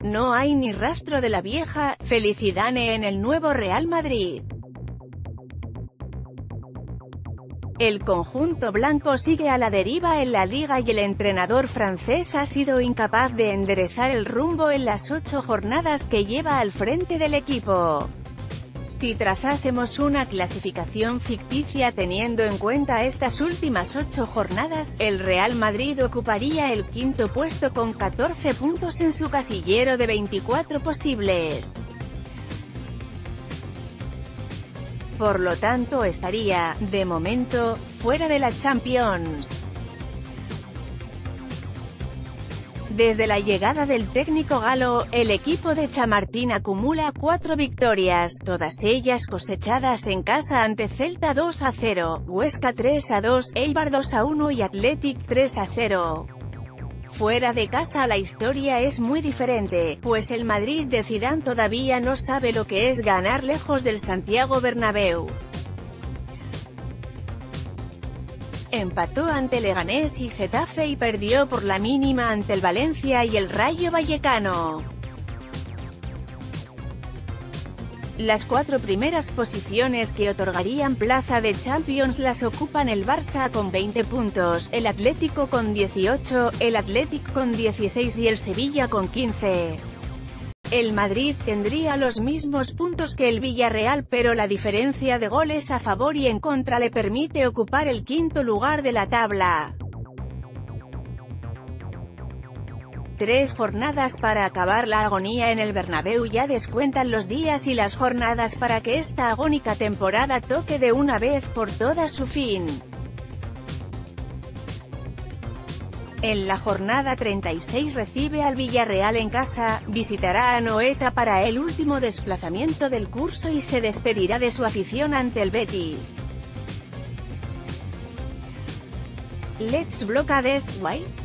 No hay ni rastro de la vieja felicidad en el nuevo Real Madrid. El conjunto blanco sigue a la deriva en la liga y el entrenador francés ha sido incapaz de enderezar el rumbo en las 8 jornadas que lleva al frente del equipo. Si trazásemos una clasificación ficticia teniendo en cuenta estas últimas 8 jornadas, el Real Madrid ocuparía el quinto puesto con 14 puntos en su casillero de 24 posibles. Por lo tanto estaría, de momento, fuera de la Champions. Desde la llegada del técnico galo, el equipo de Chamartín acumula 4 victorias, todas ellas cosechadas en casa ante Celta 2-0, Huesca 3-2, Eibar 2-1 y Athletic 3-0. Fuera de casa la historia es muy diferente, pues el Madrid de Zidane todavía no sabe lo que es ganar lejos del Santiago Bernabéu. Empató ante Leganés y Getafe y perdió por la mínima ante el Valencia y el Rayo Vallecano. Las 4 primeras posiciones que otorgarían plaza de Champions las ocupan el Barça con 20 puntos, el Atlético con 18, el Athletic con 16 y el Sevilla con 15. El Madrid tendría los mismos puntos que el Villarreal, pero la diferencia de goles a favor y en contra le permite ocupar el quinto lugar de la tabla. 3 jornadas para acabar la agonía en el Bernabéu ya descuentan los días y las jornadas para que esta agónica temporada toque de una vez por todas su fin. En la jornada 36 recibe al Villarreal en casa, visitará a Anoeta para el último desplazamiento del curso y se despedirá de su afición ante el Betis. Let's block this, why?